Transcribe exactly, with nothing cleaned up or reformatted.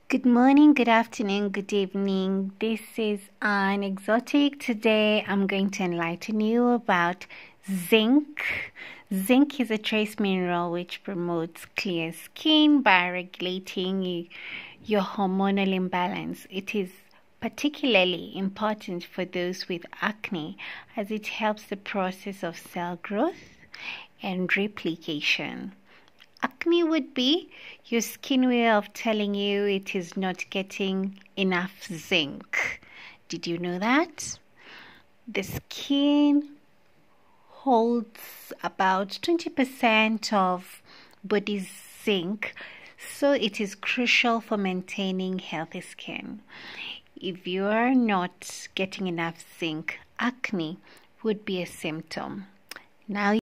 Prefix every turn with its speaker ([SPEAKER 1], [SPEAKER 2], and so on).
[SPEAKER 1] Good morning, good afternoon, good evening. This is An Exotic. Today I'm going to enlighten you about zinc. Zinc is a trace mineral which promotes clear skin by regulating your hormonal imbalance. It is particularly important for those with acne as it helps the process of cell growth and replication. Acne would be your skin way of telling you it is not getting enough zinc. Did you know that? The skin holds about twenty percent of body's zinc, so it is crucial for maintaining healthy skin. If you are not getting enough zinc, acne would be a symptom. Now